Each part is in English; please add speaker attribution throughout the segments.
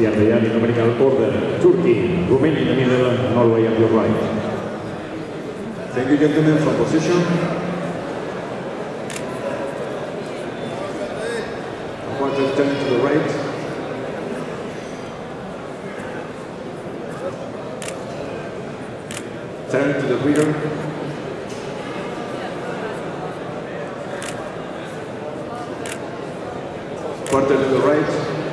Speaker 1: The Adriani numerical order, Turkey, Romania in the middle, Norway at your right.
Speaker 2: Thank you, gentlemen, for position. A quarter turn to the right. Turn to the rear. Quarter to the right.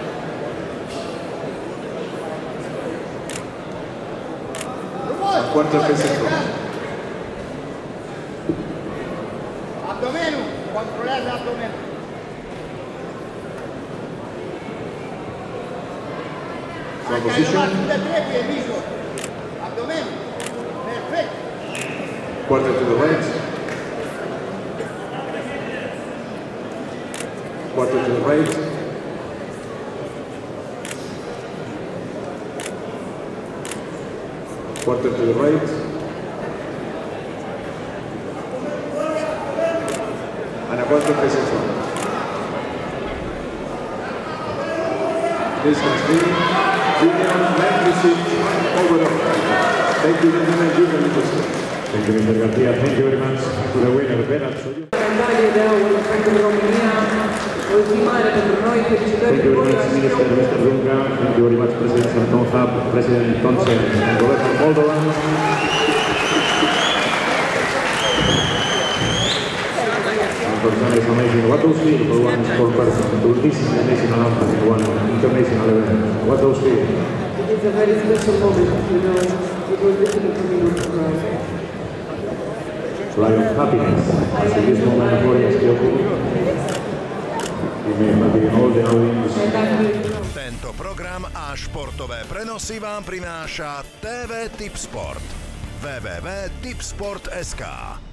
Speaker 2: A quarter facing front.
Speaker 3: Abdomeno, controllate l'abdomeno.
Speaker 2: For position.
Speaker 3: Abdomeno. Perfetto.
Speaker 2: Quarter to the right. Quarter to the right. Quarter to the right. And a quarter facing front. This has been Julian Landrisic over the Thank you, gentlemen. Julian Landrisic.
Speaker 1: Thank you, Mr. Garcia. Thank you very much to the winner, Berat Soyun. Thank you very much, Minister Mr. Dunga. Thank you very much, President Santonja, President Thompson, and Governor Moldova. It's amazing. What those feel for one sport person to listen to the national anthem in one international event? What those feel?
Speaker 4: It is a very special moment, you know. It was difficult for me not to cry.
Speaker 1: Cry of happiness. As in this moment, glorious Kyoku. Remember all the audience.
Speaker 5: Tento program a športové prenosy vám prináša TV Tipsport. www.tipsport.sk